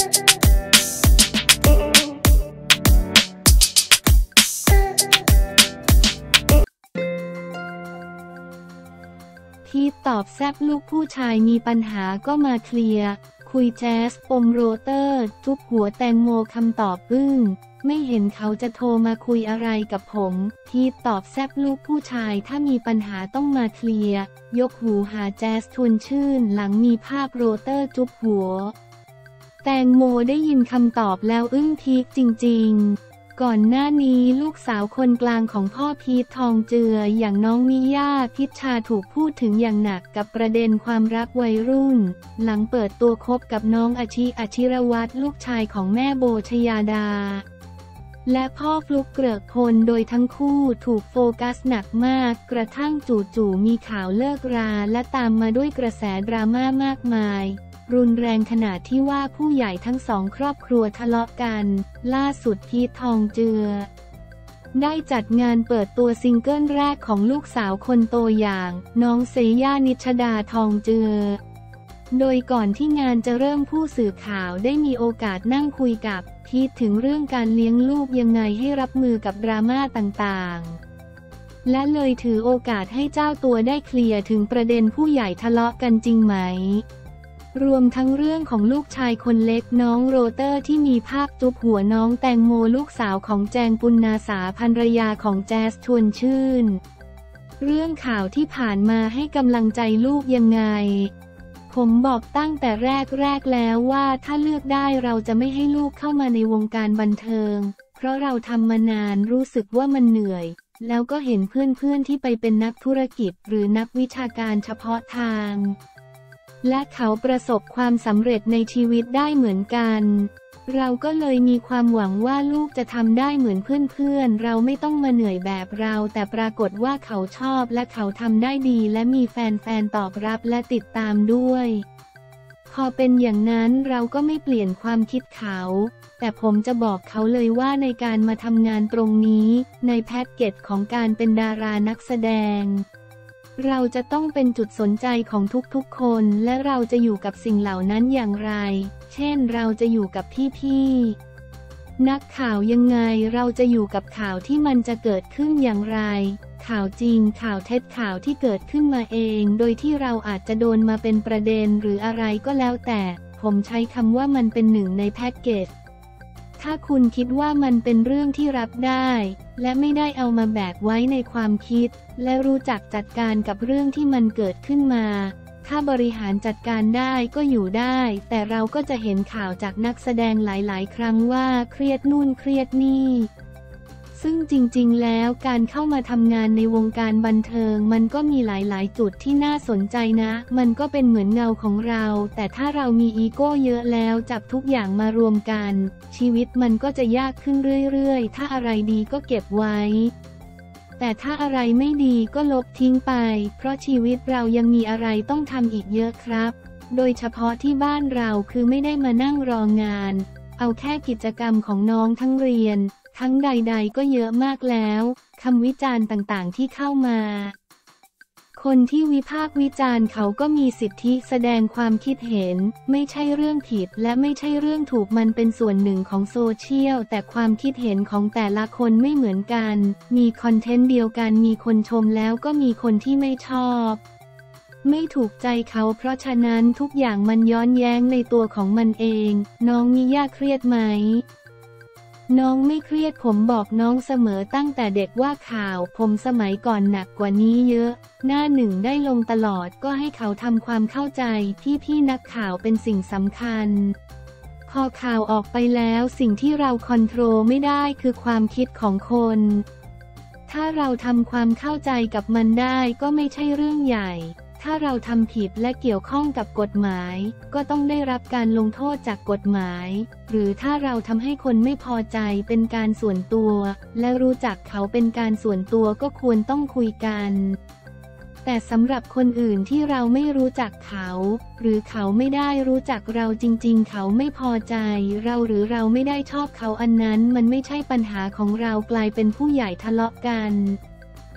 พีทตอบแซบลูกผู้ชายมีปัญหาก็มาเคลียร์คุยแจ๊สปมโรเตอร์จุ๊บหัวแตงโมคำตอบไม่เห็นเขาจะโทรมาคุยอะไรกับผมพีทตอบแซบลูกผู้ชายถ้ามีปัญหาต้องมาเคลียร์ยกหูหาแจ๊สชวนชื่นหลังมีภาพโรเตอร์จุ๊บหัวแตงโมได้ยินคำตอบแล้วพีคจริงๆก่อนหน้านี้ลูกสาวคนกลางของพ่อพีททองเจืออย่างน้องมิย่าพิชชาถูกพูดถึงอย่างหนักกับประเด็นความรักวัยรุ่นหลังเปิดตัวคบกับน้องอาชิรวัตรลูกชายของแม่โบชยาดาและพ่อฟลุกเกริกพลโดยทั้งคู่ถูกโฟกัสหนักมากกระทั่งจู่ๆมีข่าวเลิกราและตามมาด้วยกระแสดราม่ามากมายรุนแรงขนาดที่ว่าผู้ใหญ่ทั้งสองครอบครัวทะเลาะกันล่าสุดพีททองเจือได้จัดงานเปิดตัวซิงเกิลแรกของลูกสาวคนโตอย่างน้องเซย่านิชดาทองเจือโดยก่อนที่งานจะเริ่มผู้สื่อข่าวได้มีโอกาสนั่งคุยกับพีทถึงเรื่องการเลี้ยงลูกยังไงให้รับมือกับดราม่าต่างๆและเลยถือโอกาสให้เจ้าตัวได้เคลียร์ถึงประเด็นผู้ใหญ่ทะเลาะกันจริงไหมรวมทั้งเรื่องของลูกชายคนเล็กน้องโรเตอร์ที่มีภาพจุ๊บหัวน้องแตงโมลูกสาวของแจงปุณณาสาภรรยาของแจ๊สชวนชื่นเรื่องข่าวที่ผ่านมาให้กำลังใจลูกยังไงผมบอกตั้งแต่แรกแล้วว่าถ้าเลือกได้เราจะไม่ให้ลูกเข้ามาในวงการบันเทิงเพราะเราทำมานานรู้สึกว่ามันเหนื่อยแล้วก็เห็นเพื่อนที่ไปเป็นนักธุรกิจหรือนักวิชาการเฉพาะทางและเขาประสบความสำเร็จในชีวิตได้เหมือนกันเราก็เลยมีความหวังว่าลูกจะทำได้เหมือนเพื่อนเราไม่ต้องมาเหนื่อยแบบเราแต่ปรากฏว่าเขาชอบและเขาทำได้ดีและมีแฟนๆตอบรับและติดตามด้วยพอเป็นอย่างนั้นเราก็ไม่เปลี่ยนความคิดเขาแต่ผมจะบอกเขาเลยว่าในการมาทำงานตรงนี้ในแพ็กเกจของการเป็นดารานักแสดงเราจะต้องเป็นจุดสนใจของทุกๆคนและเราจะอยู่กับสิ่งเหล่านั้นอย่างไรเช่นเราจะอยู่กับพี่ๆนักข่าวยังไงเราจะอยู่กับข่าวที่มันจะเกิดขึ้นอย่างไรข่าวจริงข่าวเท็จข่าวที่เกิดขึ้นมาเองโดยที่เราอาจจะโดนมาเป็นประเด็นหรืออะไรก็แล้วแต่ผมใช้คำว่ามันเป็นหนึ่งในแพ็กเกจถ้าคุณคิดว่ามันเป็นเรื่องที่รับได้และไม่ได้เอามาแบกไว้ในความคิดและรู้จักจัดการกับเรื่องที่มันเกิดขึ้นมาถ้าบริหารจัดการได้ก็อยู่ได้แต่เราก็จะเห็นข่าวจากนักแสดงหลายๆครั้งว่าเครียดนู่นเครียดนี่ซึ่งจริงๆแล้วการเข้ามาทำงานในวงการบันเทิงมันก็มีหลายๆจุดที่น่าสนใจนะมันก็เป็นเหมือนเงาของเราแต่ถ้าเรามีอีโก้เยอะแล้วจับทุกอย่างมารวมกันชีวิตมันก็จะยากขึ้นเรื่อยๆถ้าอะไรดีก็เก็บไว้แต่ถ้าอะไรไม่ดีก็ลบทิ้งไปเพราะชีวิตเรายังมีอะไรต้องทำอีกเยอะครับโดยเฉพาะที่บ้านเราคือไม่ได้มานั่งรองานเอาแค่กิจกรรมของน้องทั้งเรียนทั้งใดๆก็เยอะมากแล้วคำวิจารณ์ต่างๆที่เข้ามาคนที่วิพากษ์วิจารณ์เขาก็มีสิทธิแสดงความคิดเห็นไม่ใช่เรื่องผิดและไม่ใช่เรื่องถูกมันเป็นส่วนหนึ่งของโซเชียลแต่ความคิดเห็นของแต่ละคนไม่เหมือนกันมีคอนเทนต์เดียวกันมีคนชมแล้วก็มีคนที่ไม่ชอบไม่ถูกใจเขาเพราะฉะนั้นทุกอย่างมันย้อนแย้งในตัวของมันเองน้องมิย่าเครียดไหมน้องไม่เครียดผมบอกน้องเสมอตั้งแต่เด็กว่าข่าวผมสมัยก่อนหนักกว่านี้เยอะหน้าหนึ่งได้ลงตลอดก็ให้เขาทำความเข้าใจพี่นักข่าวเป็นสิ่งสำคัญพอข่าวออกไปแล้วสิ่งที่เราคอนโทรลไม่ได้คือความคิดของคนถ้าเราทำความเข้าใจกับมันได้ก็ไม่ใช่เรื่องใหญ่ถ้าเราทำผิดและเกี่ยวข้องกับกฎหมายก็ต้องได้รับการลงโทษจากกฎหมายหรือถ้าเราทำให้คนไม่พอใจเป็นการส่วนตัวและรู้จักเขาเป็นการส่วนตัวก็ควรต้องคุยกันแต่สำหรับคนอื่นที่เราไม่รู้จักเขาหรือเขาไม่ได้รู้จักเราจริงๆเขาไม่พอใจเราหรือเราไม่ได้ชอบเขาอันนั้นมันไม่ใช่ปัญหาของเรากลายเป็นผู้ใหญ่ทะเลาะกันจ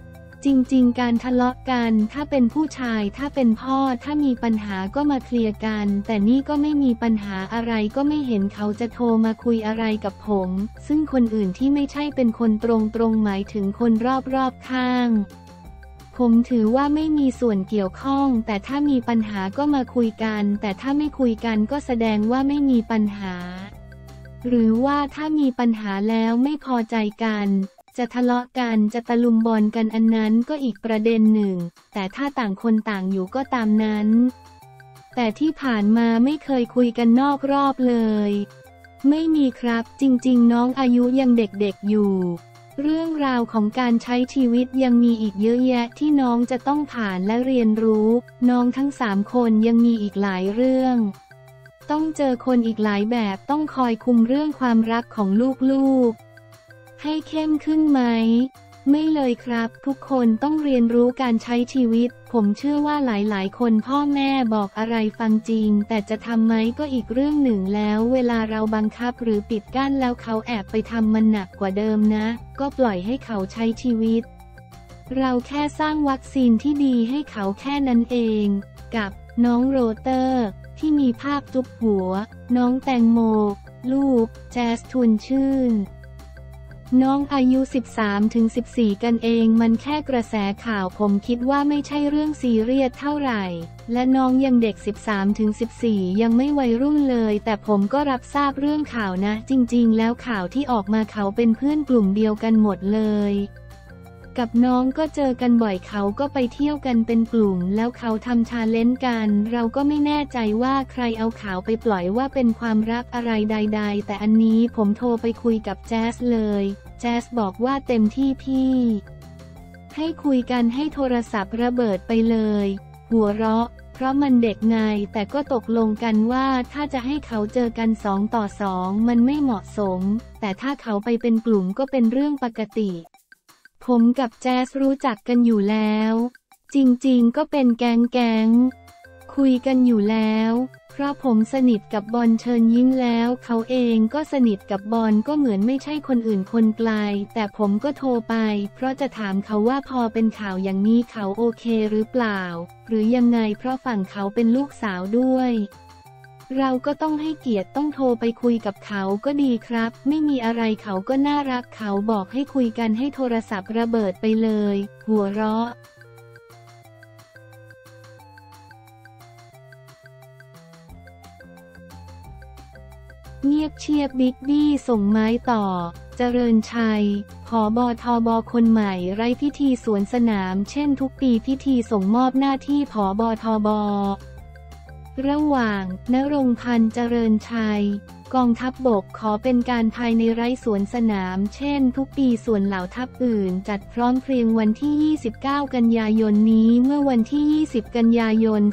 จริงๆการทะเลาะกันถ้าเป็นผู้ชายถ้าเป็นพ่อถ้ามีปัญหาก็มาเคลียร์กันแต่นี่ก็ไม่มีปัญหาอะไรก็ไม่เห็นเขาจะโทรมาคุยอะไรกับผมซึ่งคนอื่นที่ไม่ใช่เป็นคนตรงๆหมายถึงคนรอบๆข้างผมถือว่าไม่มีส่วนเกี่ยวข้องแต่ถ้ามีปัญหาก็มาคุยกันแต่ถ้าไม่คุยกันก็แสดงว่าไม่มีปัญหาหรือว่าถ้ามีปัญหาแล้วไม่พอใจกันจะทะเลาะกันจะตะลุมบอลกันอันนั้นก็อีกประเด็นหนึ่งแต่ถ้าต่างคนต่างอยู่ก็ตามนั้นแต่ที่ผ่านมาไม่เคยคุยกันนอกรอบเลยไม่มีครับจริงๆน้องอายุยังเด็กๆอยู่เรื่องราวของการใช้ชีวิตยังมีอีกเยอะแยะที่น้องจะต้องผ่านและเรียนรู้น้องทั้ง3 คนยังมีอีกหลายเรื่องต้องเจอคนอีกหลายแบบต้องคอยคุมเรื่องความรักของลูกๆให้เข้มขึ้นไหมไม่เลยครับทุกคนต้องเรียนรู้การใช้ชีวิตผมเชื่อว่าหลายๆคนพ่อแม่บอกอะไรฟังจริงแต่จะทำไหมก็อีกเรื่องหนึ่งแล้วเวลาเราบังคับหรือปิดกั้นแล้วเขาแอบไปทำมันหนักกว่าเดิมนะก็ปล่อยให้เขาใช้ชีวิตเราแค่สร้างวัคซีนที่ดีให้เขาแค่นั้นเองกับน้องโรเตอร์ที่มีภาพจุ๊บหัวน้องแตงโมลูกแจสชวนชื่นน้องอายุ 13-14 กันเองมันแค่กระแสข่าวผมคิดว่าไม่ใช่เรื่องซีเรียสเท่าไหร่และน้องยังเด็ก 13-14 ยังไม่วัยรุ่นเลยแต่ผมก็รับทราบเรื่องข่าวนะจริงๆแล้วข่าวที่ออกมาเขาเป็นเพื่อนกลุ่มเดียวกันหมดเลยกับน้องก็เจอกันบ่อยเขาก็ไปเที่ยวกันเป็นกลุ่มแล้วเขาทำชาเลนจ์กันเราก็ไม่แน่ใจว่าใครเอาข่าวไปปล่อยว่าเป็นความรักอะไรใดๆแต่อันนี้ผมโทรไปคุยกับแจสเลยแจสบอกว่าเต็มที่พี่ให้คุยกันให้โทรศัพท์ระเบิดไปเลยหัวเราะเพราะมันเด็กไงแต่ก็ตกลงกันว่าถ้าจะให้เขาเจอกัน2 ต่อ 2มันไม่เหมาะสมแต่ถ้าเขาไปเป็นกลุ่มก็เป็นเรื่องปกติผมกับแจสรู้จักกันอยู่แล้วจริงๆก็เป็นแก๊งคุยกันอยู่แล้วเพราะผมสนิทกับบอลเชิญยิ้มแล้วเขาเองก็สนิทกับบอลก็เหมือนไม่ใช่คนอื่นคนไกลแต่ผมก็โทรไปเพราะจะถามเขาว่าพอเป็นข่าวอย่างนี้เขาโอเคหรือเปล่าหรือยังไงเพราะฝั่งเขาเป็นลูกสาวด้วยเราก็ต้องให้เกียรติต้องโทรไปคุยกับเขาก็ดีครับไม่มีอะไรเขาก็น่ารักเขาบอกให้คุยกันให้โทรศัพท์ระเบิดไปเลยหัวเราะเงียบเชียบบิ๊กบี้ส่งไม้ต่อเจริญชัยผบทบคนใหม่ไร้พิธีสวนสนามเช่นทุกปีพิธีส่งมอบหน้าที่ผบทบระหว่างณรงค์พันธ์เจริญชัยกองทัพบกขอเป็นการภายในไร้สวนสนามเช่นทุกปีส่วนเหล่าทัพอื่นจัดพร้อมเพรียงวันที่ 29 กันยายนนี้เมื่อวันที่ 20 กันยายน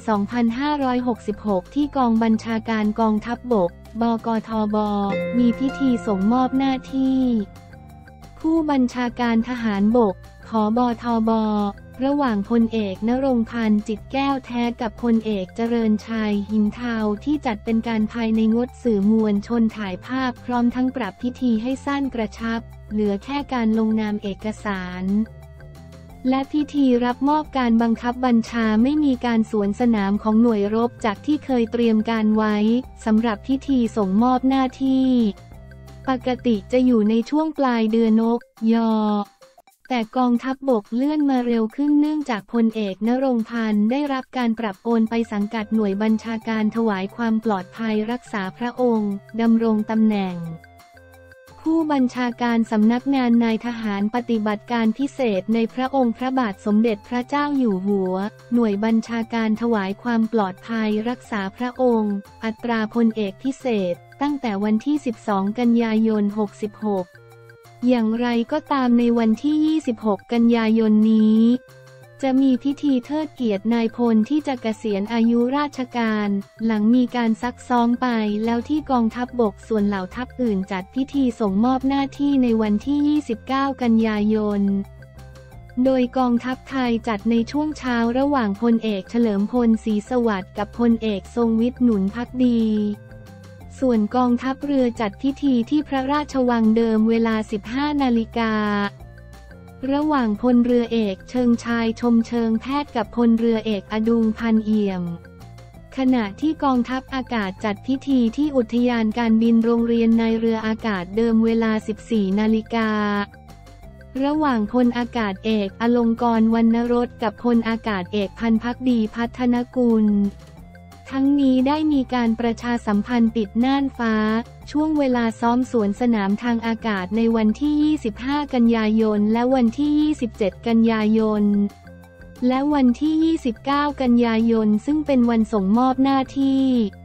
2566 ที่กองบัญชาการกองทัพบกบกทบมีพิธีส่งมอบหน้าที่ผู้บัญชาการทหารบกผบทบระหว่างพลเอกณรงค์พันธ์จิตแก้วแท้กับพลเอกเจริญชัยหินเทาที่จัดเป็นการภายในงดสื่อมวลชนถ่ายภาพพร้อมทั้งปรับพิธีให้สั้นกระชับเหลือแค่การลงนามเอกสารและพิธีรับมอบการบังคับบัญชาไม่มีการสวนสนามของหน่วยรบจากที่เคยเตรียมการไว้สำหรับพิธีส่งมอบหน้าที่ปกติจะอยู่ในช่วงปลายเดือนยแต่กองทัพบกเลื่อนมาเร็วขึ้นเนื่องจากพลเอกณรงค์พันธ์ได้รับการปรับโอนไปสังกัดหน่วยบัญชาการถวายความปลอดภัยรักษาพระองค์ดำรงตำแหน่งผู้บัญชาการสำนักงานนายทหารปฏิบัติการพิเศษในพระองค์พระบาทสมเด็จพระเจ้าอยู่หัวหน่วยบัญชาการถวายความปลอดภัยรักษาพระองค์อัตราพลเอกพิเศษตั้งแต่วันที่ 12 กันยายน 66อย่างไรก็ตามในวันที่ 26 กันยายนนี้จะมีพิธีเทิดเกียรตินายพลที่จะเกษียณอายุราชการหลังมีการซักซ้อมไปแล้วที่กองทัพบกส่วนเหล่าทัพอื่นจัดพิธีส่งมอบหน้าที่ในวันที่ 29 กันยายนโดยกองทัพไทยจัดในช่วงเช้าระหว่างพลเอกเฉลิมพลศรีสวัสดิ์กับพลเอกทรงวิทย์หนุนภักดีส่วนกองทัพเรือจัดพิธีที่พระราชวังเดิมเวลา 15 นาฬิการะหว่างพลเรือเอกเชิงชายชมเชิงแพทย์กับพลเรือเอกอดุงพันเอี่ยมขณะที่กองทัพอากาศจัดพิธีที่อุทยานการบินโรงเรียนในเรืออากาศเดิมเวลา 14 นาฬิการะหว่างพลอากาศเอกอลงกรณ์ วรรณรสกับพลอากาศเอกพันภักดีพัฒนกุลทั้งนี้ได้มีการประชาสัมพันธ์ปิดน่านฟ้าช่วงเวลาซ้อมสวนสนามทางอากาศในวันที่ 25 กันยายนและวันที่ 27 กันยายนและวันที่ 29 กันยายนซึ่งเป็นวันส่งมอบหน้าที่